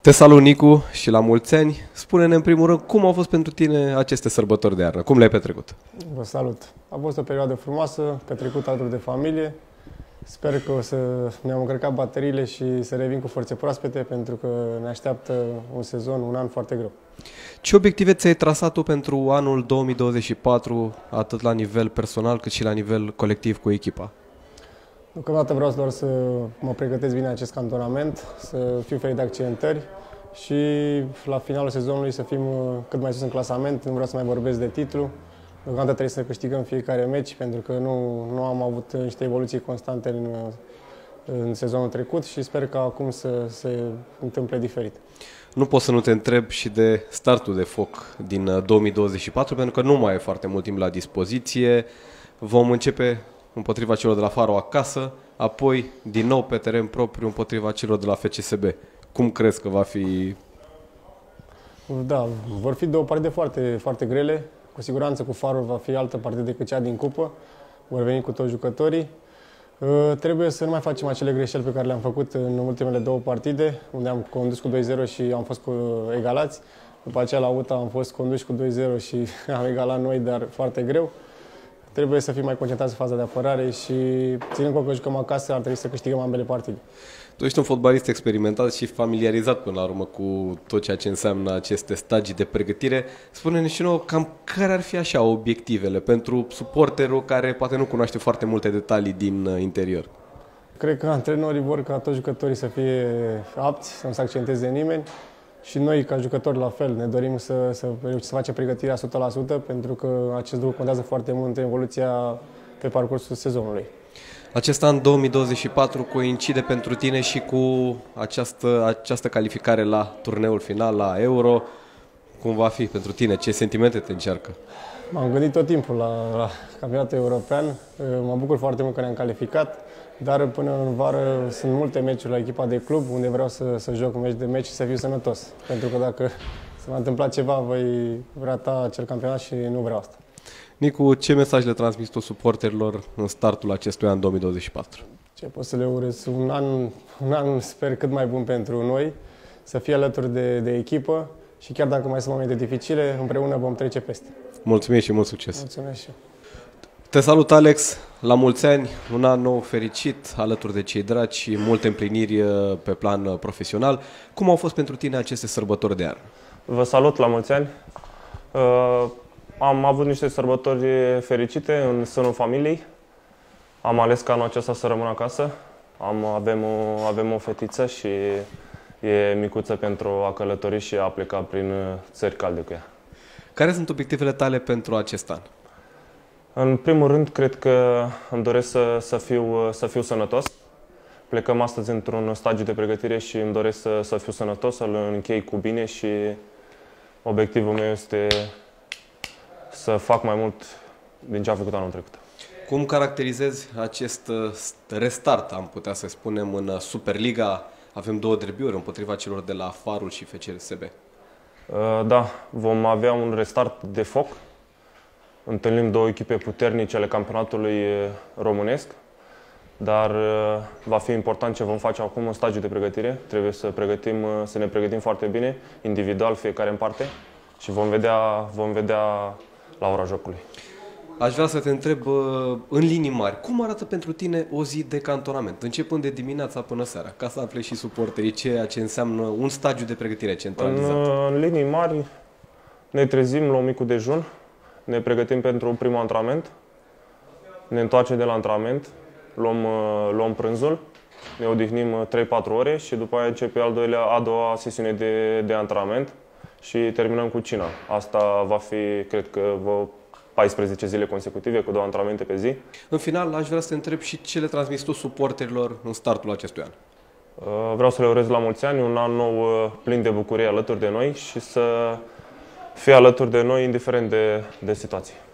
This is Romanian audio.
Te salut, Nicu, și la mulți ani. Spune-ne în primul rând cum au fost pentru tine aceste sărbători de iarnă, cum le-ai petrecut? Vă salut! A fost o perioadă frumoasă, petrecută alături de familie. Sper că o să ne-am încărcat bateriile și să revin cu forțe proaspete, pentru că ne așteaptă un sezon, un an foarte greu. Ce obiective ți-ai trasat tu pentru anul 2024, atât la nivel personal cât și la nivel colectiv cu echipa? Deocamdată vreau doar să mă pregătesc bine acest cantonament, să fiu ferit de accidentări și la finalul sezonului să fim cât mai sus în clasament. Nu vreau să mai vorbesc de titlu. Deocamdată trebuie să câștigăm fiecare meci, pentru că nu am avut niște evoluții constante în sezonul trecut și sper că acum să se întâmple diferit. Nu pot să nu te întreb și de startul de foc din 2024, pentru că nu mai e foarte mult timp la dispoziție. Vom începe împotriva celor de la Faro acasă, apoi din nou pe teren propriu împotriva celor de la FCSB. Cum crezi că va fi? Da, vor fi două partide foarte, foarte grele. Cu siguranță cu Faro va fi altă partidă decât cea din cupă. Vor veni cu toți jucătorii. Trebuie să nu mai facem acele greșeli pe care le-am făcut în ultimele două partide, unde am condus cu 2-0 și am fost egalați. După aceea la UTA am fost conduși cu 2-0 și am egalat noi, dar foarte greu. Trebuie să fim mai concentrați în faza de apărare și, ținând cont că jucăm acasă, ar trebui să câștigăm ambele partide. Tu ești un fotbalist experimentat și familiarizat până la urmă cu tot ceea ce înseamnă aceste stagii de pregătire. Spune-ne și nouă cam care ar fi așa obiectivele pentru suporterul care poate nu cunoaște foarte multe detalii din interior. Cred că antrenorii vor ca toți jucătorii să fie apți, să nu se accenteze nimeni. Și noi, ca jucători, la fel, ne dorim să facem pregătirea 100%, pentru că acest lucru contează foarte mult în evoluția pe parcursul sezonului. Acest an 2024 coincide pentru tine și cu această calificare la turneul final, la Euro. Cum va fi pentru tine? Ce sentimente te încearcă? M-am gândit tot timpul la campionatul european. Mă bucur foarte mult că ne-am calificat, dar până în vară sunt multe meciuri la echipa de club unde vreau să joc un meci și să fiu sănătos. Pentru că dacă se va întâmpla ceva, voi rata acel campionat și nu vreau asta. Nicu, ce mesaj le transmiți tu suporterilor în startul acestui an 2024? Ce pot să le urez? Un an sper cât mai bun pentru noi, să fie alături de echipă și chiar dacă mai sunt momente dificile, împreună vom trece peste. Mulțumim și mult succes! Mulțumesc și eu. Te salut, Alex! La mulți ani, un an nou fericit, alături de cei dragi și multe împliniri pe plan profesional. Cum au fost pentru tine aceste sărbători de iarnă? Vă salut, la mulți ani! Am avut niște sărbători fericite în sânul familiei. Am ales ca anul acesta să rămân acasă. Avem o fetiță și e micuță pentru a călători și a pleca prin țări calde cu ea. Care sunt obiectivele tale pentru acest an? În primul rând, cred că îmi doresc să fiu sănătos. Plecăm astăzi într-un stagiu de pregătire și îmi doresc să fiu sănătos, să-l închei cu bine și obiectivul meu este să fac mai mult din ce am făcut anul trecut. Cum caracterizezi acest restart, am putea să spunem, în Superliga? Avem două derbiuri împotriva celor de la Farul și FCSB. Da, vom avea un restart de foc. Întâlnim două echipe puternice ale campionatului românesc, dar va fi important ce vom face acum în stagiul de pregătire. Trebuie să ne pregătim foarte bine, individual, fiecare în parte, și vom vedea la ora jocului. Aș vrea să te întreb în linii mari, cum arată pentru tine o zi de cantonament, începând de dimineața până seara, ca să afle și suporterii ceea ce înseamnă un stagiu de pregătire centralizat? În linii mari ne trezim, luăm micul dejun, ne pregătim pentru primul antrenament, ne întoarcem de la antrenament, luăm prânzul, ne odihnim 3-4 ore și după aia începe a doua sesiune de antrenament și terminăm cu cina. Asta va fi, cred că, 14 zile consecutive cu 2 antrenamente pe zi. În final, aș vrea să te întreb și ce le transmiți tu suporterilor în startul acestui an. Vreau să le urez la mulți ani, un an nou plin de bucurie alături de noi și să fie alături de noi indiferent de situații.